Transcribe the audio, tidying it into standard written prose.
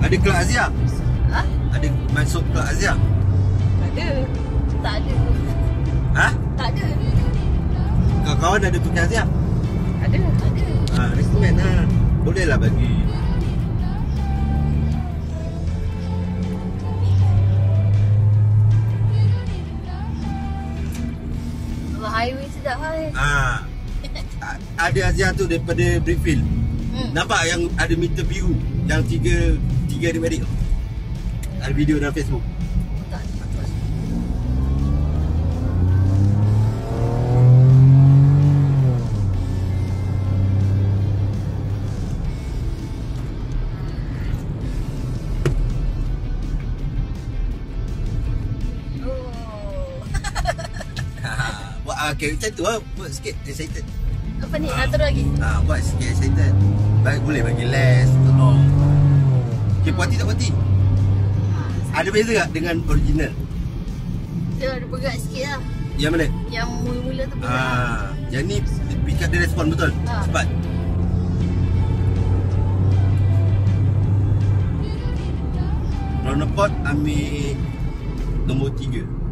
Ada Kelab Azia? Ha? Ada masuk Kelab Azia? Ada. Tak ada. Ha? Tak ada. Kawan-kawan ada pergi Azia? Ada. Ada. Rekomen lah. Boleh lah bagi. Kalau highway sedap lah. Ada Azia tu daripada Brickfield. Nampak yang ada meter biru, yang tiga adik-adik tu? Ada video dalam Facebook. Tak. Buat macam tu lah. Buat sikit excited. Apa ni? Atur lagi. Buat sikit excited. Boleh bagi les, tolong. Okay, puas hati tak puas hati? Ada beza tak dengan original? Dia ada berat sikit lah. Yang mana? Yang mula-mula tu berat. Yang ni pick up dia respon betul? Cepat. Round report ambil nombor 3.